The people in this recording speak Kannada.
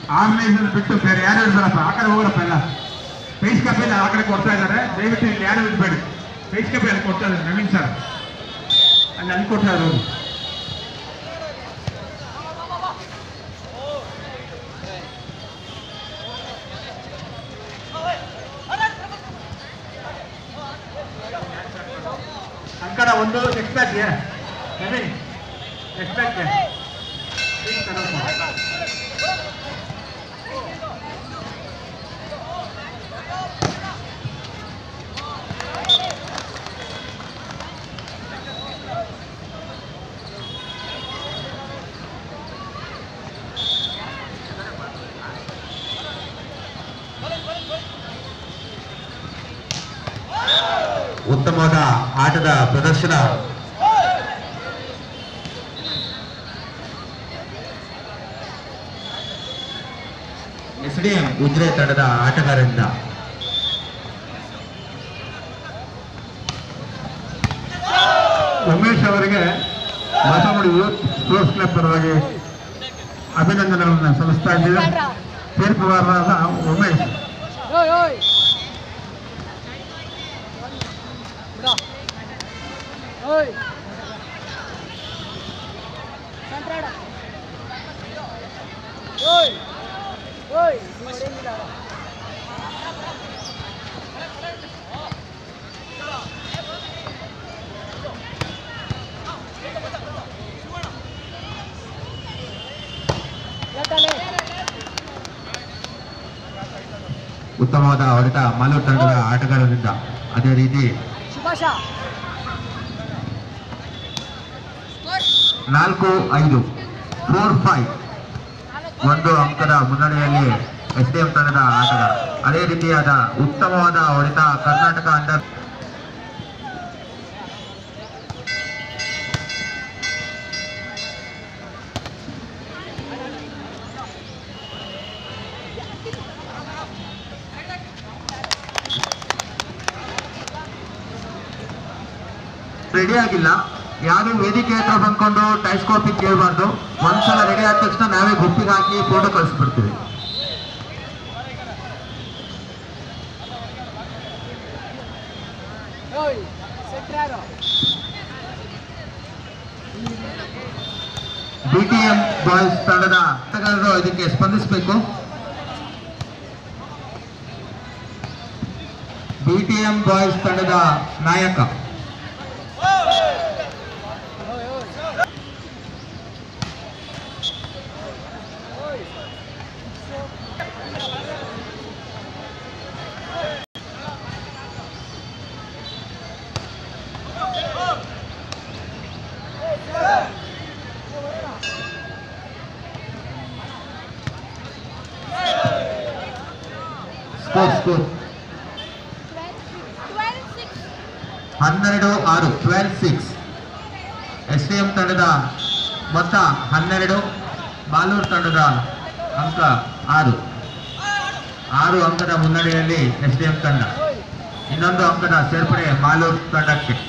ಆರ್ಗನೈಸರ್ ಬಿಟ್ಟು ಬೇರೆ ಯಾರು ಇರ್ತಾರಪ್ಪ ಆ ಕಡೆ ಹೋಗ್ರಪ್ಪ. ಎಲ್ಲ ಫೇಸ್ ಕಪ್ ಎಲ್ಲ ಆ ಕಡೆ ಕೊಡ್ತಾ ಇದ್ದಾರೆ. ದಯವಿಟ್ಟು ಇಲ್ಲಿ ಯಾರು ಇರಬೇಡಿ. ಫೇಸ್ ಕಪ್ ಅಲ್ಲಿ ಕೊಡ್ತಾ ಇದ್ದಾರೆ ನವೀನ್ ಸರ್, ಅಲ್ಲಿ ಕೊಡ್ತಾ ಇರೋದು. ಅಂಕಣ ಒಂದು ನೆಕ್ಸ್ಟ್ ಬ್ಯಾಚ್ಗೆ ನವೀನ್, ನೆಕ್ಸ್ಟ್ ಬ್ಯಾಚ್ಗೆ ಉತ್ತಮವಾದ ಆಟದ ಪ್ರದರ್ಶನ. ಎಸ್ಡಿಎಂ ಉಜಿರೆ ತಂಡದ ಆಟಗಾರರಿಂದ ಉಮೇಶ್ ಅವರಿಗೆ ಬಸವಡಿ ಯೂತ್ ಸ್ಪೋರ್ಟ್ಸ್ ಕ್ಲಬ್ ಪರವಾಗಿ ಅಭಿನಂದನೆಗಳನ್ನು ಸಲ್ಲಿಸ್ತಾ ಇದ್ದೀವಿ. ತೀರ್ಪುಗಾರರಾದ ಉಮೇಶ್. ಉತ್ತಮವಾದ ಹೊಡೆತ ಮಾಲೂರು ತಂಡದ ಆಟಗಾರರಿಂದ. ಅದೇ ರೀತಿ 4-5 4-5 ಒಂದು ಅಂಕದ ಮುನ್ನಡೆಯಲ್ಲಿ ಎಸ್ಡಿಎಂ ತಂಡದ ಆಟಗಾರ. ಅದೇ ರೀತಿಯಾದ ಉತ್ತಮವಾದ ಹೊಡೆತ ಕರ್ನಾಟಕ ಅಂಡರ್ ರೆಡಿ ಆಗಿಲ್ಲ. ಯಾರು ವೇದಿಕೆ ಹತ್ರ ಬಂದ್ಕೊಂಡು ಟೈಸ್ಕೋಪಿಗೆ ಕೇಳಬಾರ್ದು. ಒಂದ್ಸಲ ರೆಡಿ ಆದ ತಕ್ಷಣ ನಾವೇ ಗುಂಪಿಗೆ ಹಾಕಿ ಫೋಟೋ ಕಳಿಸ್ಬಿಡ್ತೀವಿ. ಬಿಟಿಎಂ ಬಾಯ್ಸ್ ತಂಡದ ಆಟಗಾರರು ಇದಕ್ಕೆ ಸ್ಪಂದಿಸಬೇಕು. ಬಿಟಿಎಂ ಬಾಯ್ಸ್ ತಂಡದ ನಾಯಕ ಸ್ಕೋರ್ 12-6 12-6. ಎಸ್ಡಿಎಂ ತಂಡದ ಮೊತ್ತ 12, ಮಾಲೂರು ತಂಡದ ಅಂಕ 6 ಅಂಕದ ಮುನ್ನಡೆಯಲ್ಲಿ ಎಸ್ಡಿಎಂ ತಂಡ. ಇನ್ನೊಂದು ಅಂಕದ ಸೇರ್ಪಡೆ ಮಾಲೂರು ತಂಡಕ್ಕೆ.